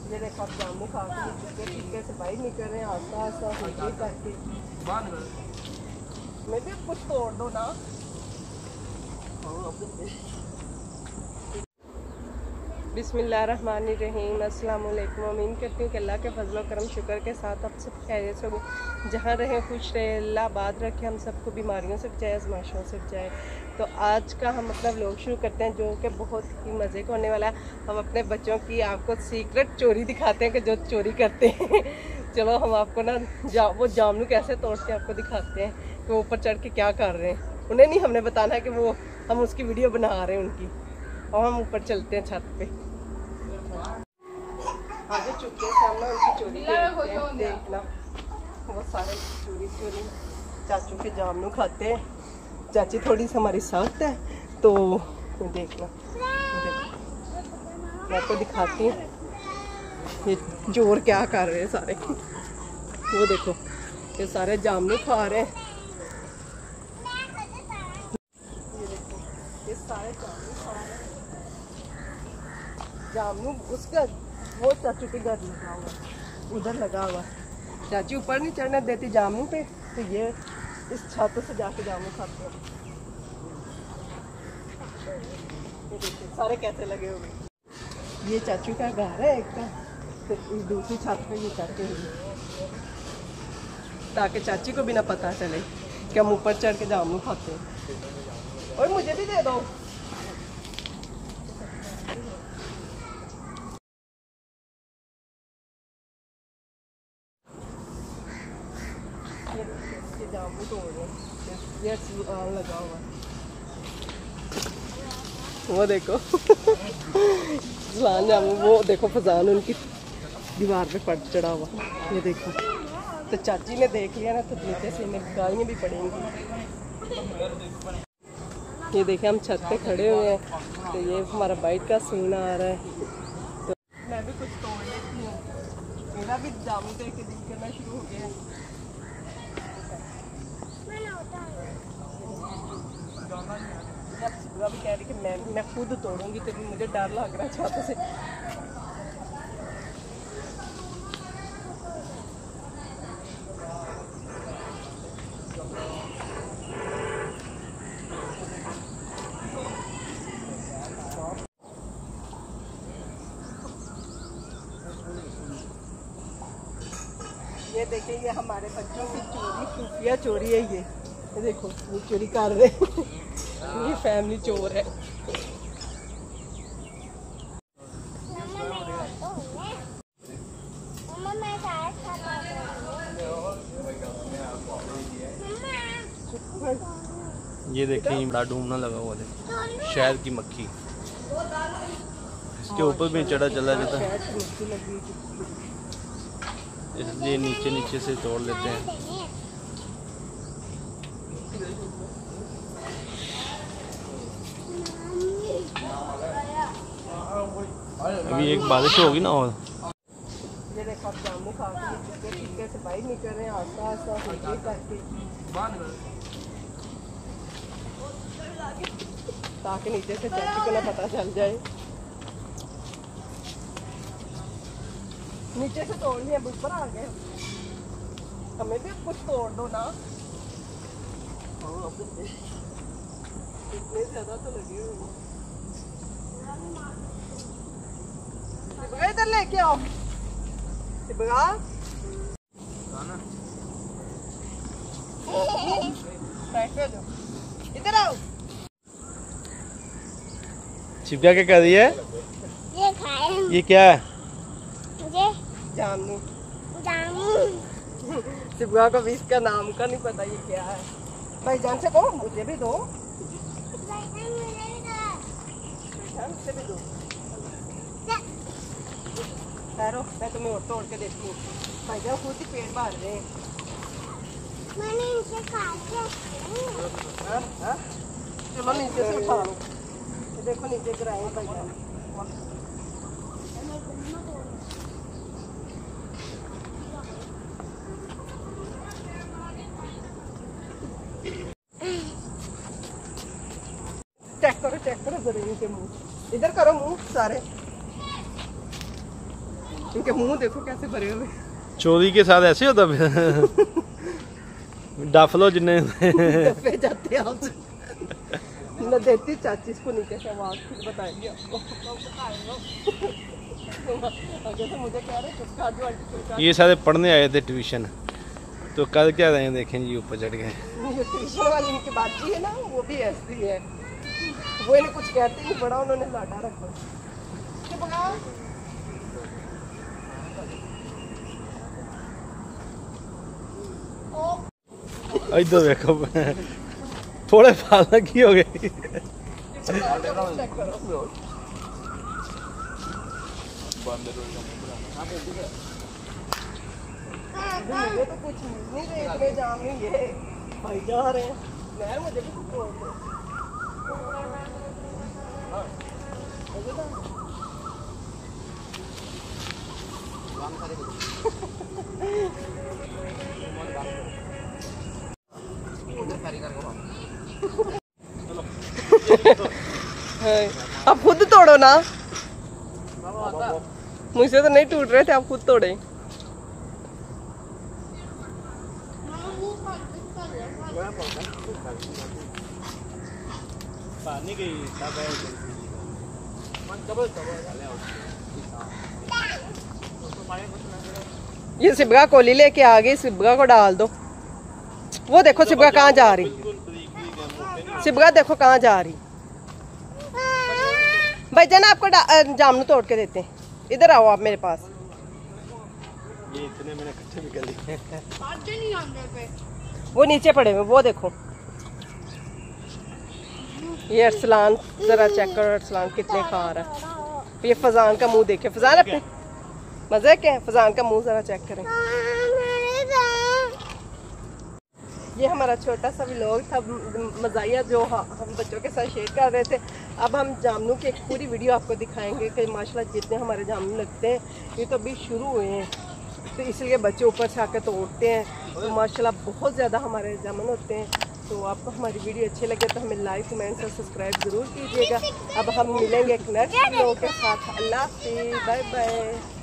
ये देखो आप जामू खा के टीके से बाहर निकल रहे हैं आस्ता आस्ता होके करके। मैं भी कुछ तोड़ दो ना। बिस्मिल्लाहिर्रहमानिर्रहीम। अस्सलाम वालेकुम। उम्मीद करती हूँ कि अल्लाह के फजल करम शुक्र के साथ आप सब खैरियत से हो, जहाँ रहें खुश रहे, अल्लाह आबाद रखे, हम सबको बीमारियों से बचाए, आजमाइशों से बचाए। तो आज का हम अपना व्लॉग शुरू करते हैं जो कि बहुत ही मज़े का होने वाला है। हम अपने बच्चों की आपको सीक्रेट चोरी दिखाते हैं कि जो चोरी करते हैं। चलो हम आपको ना वो जामुन कैसे तोड़ते हैं आपको दिखाते हैं कि वो ऊपर चढ़ के क्या कर रहे हैं। उन्हें नहीं हमने बताना है कि वो हम उसकी वीडियो बना रहे हैं उनकी, और हम ऊपर चलते हैं छत पे। आगे चुपके सामने उनकी चोरी देखना। वो सारे चोरी चाचू के जामुन खाते हैं। चाची थोड़ी सी हमारी सख्त है तो देखना, मैं आपको दिखाती हूँ ये चोर क्या कर रहे हैं सारे। वो देखो ये सारे जामुन खा रहे हैं। ये देखो ये सारे जामुन खा रहे हैं। जामुन उसका वो चाचू के घर लगा हुआ, उधर लगा हुआ। चाची ऊपर नहीं चढ़ने देती जामुन पे, तो ये इस छत से जाके जामुन खाते हैं। ये देखिए सारे कैसे लगे हुए। ये चाचू का घर है एक का, तो दूसरी छत पे ये करते हुए, ताकि चाची को भी ना पता चले कि हम ऊपर चढ़ के जामुन खाते हैं। और मुझे भी दे दो। ये जामुन तोड़ रहे हैं, ये लगा हुआ। वो देखो फजान जामुन, वो देखो फजान उनकी दीवार पे पड़ चढ़ा हुआ। ये देखो तो चाची ने देख लिया ना तो नीचे से इन्हें गालियाँ भी पड़ेंगी। ये देखे हम छत पे खड़े हुए हैं, तो ये हमारा बाइक का सीन आ रहा है। तो मैं भी कुछ तोड़ लेती हूँ, मेरा भी जामुन देख के दिल करना शुरू हो गया है। भी कह रही कि मैं खुद तोड़ूंगी, तो मुझे डर लग रहा है छत से। ये देखिए ये हमारे बच्चों की चोरी, खुफिया चोरी है। ये देखो ये चोरी कर रहे हैं। ये फैमिली चोर है। ये देखिए बड़ा डूबना लगा हुआ है, शहद की मक्खी इसके ऊपर भी चढ़ा चला जाता है, इसलिए नीचे नीचे से तोड़ लेते हैं। अभी एक बारिश होगी ना। और ये देखो आप जामुन खा के टीके से बाहर निकल रहे हैं आस्ता आस्ता होके करके, ताकि नीचे से चाची को ना पता चल जाए। नीचे से तोड़ लिया, ऊपर आ गए। हमें भी कुछ तोड़ दो ना। इतने ज्यादा तो लगे हुए। इधर लेके आओ इधर आओ। शिप्रा क्या कर रही है? ये खाए। ये क्या है? जामुन। जामुन। शिप्रा को भी इसका नाम का नहीं पता ये क्या है। भाईजान से कहो मुझे भी दो। मुझे भी दो। ठहरो मैं तुम्हें और तोड़ के देती हूँ। भाईजान खुद ही पेट भर रहे हैं। मैंने इनसे खाया। चलो नीचे से उठा लो। देखो नीचे गिराए भाईजान। चेक करो जरा इनके मुंह। इधर करो मुंह सारे। इनके मुंह देखो कैसे भरे हुए। चोरी के साथ ऐसे होता फिर डफ लो जिन्ने दफे जाते हैं आप। मैं देती चाची इसको नीचे से आवाज फिर बताएंगे आपको। आगे से मुझे कह रहे चुप कर दो आंटी चुप कर। ये सारे पढ़ने आए थे ट्यूशन, तो कल क्या रहे हैं देखें जी, ऊपर चढ़ गए। ये ट्यूशन वाली इनकी बाजी है ना, वो भी ऐसी है, वो इन्हें कुछ कहते नहीं, बड़ा उन्होंने लाडा रखा। इधर देखो थोड़े फाल की हो गई। मुझे तो कुछ नहीं रहे, इतने जाम नहीं है भाई जा रहे हैं। यार मुझे भी कुछ बोल दो। आप खुद तोड़ो ना, मुझसे तो नहीं टूट रहे थे, आप खुद तोड़े। ये सिबगा कोली लेके आ गई, सिबगा को डाल दो। वो देखो सिबगा कहाँ जा रही, सिबगा देखो कहाँ जा रही। भाई जान आपको जामुन तोड़ के देते हैं, इधर आओ आप मेरे पास। ये इतने मैंने इकट्ठे भी कर लिए। वो नीचे पड़े हुए, वो देखो। ये अरसलान जरा चेक करो, अरसलान कितने खा रहा है। ये फजान का मुंह देखे, फजान अपने मजे के हैं, फजान का मुंह जरा चेक करें। ये हमारा छोटा सा व्लॉग था, मज़ाया जो हम बच्चों के साथ शेयर कर रहे थे। अब हम जामुनों की एक पूरी वीडियो आपको दिखाएंगे कि माशाल्लाह जितने हमारे जामुन लगते हैं, ये तो अभी शुरू हुए हैं, तो इसलिए बच्चे ऊपर से आकर तोड़ते हैं। तो माशाल्लाह बहुत ज़्यादा हमारे जामुन होते हैं। तो आपको हमारी वीडियो अच्छी लगे तो हमें लाइक कमेंट और सब्सक्राइब ज़रूर कीजिएगा। अब हम मिलेंगे एक नेक्स्ट व्लॉग के साथ। अल्लाह हाफ़िज़, बाय बाय।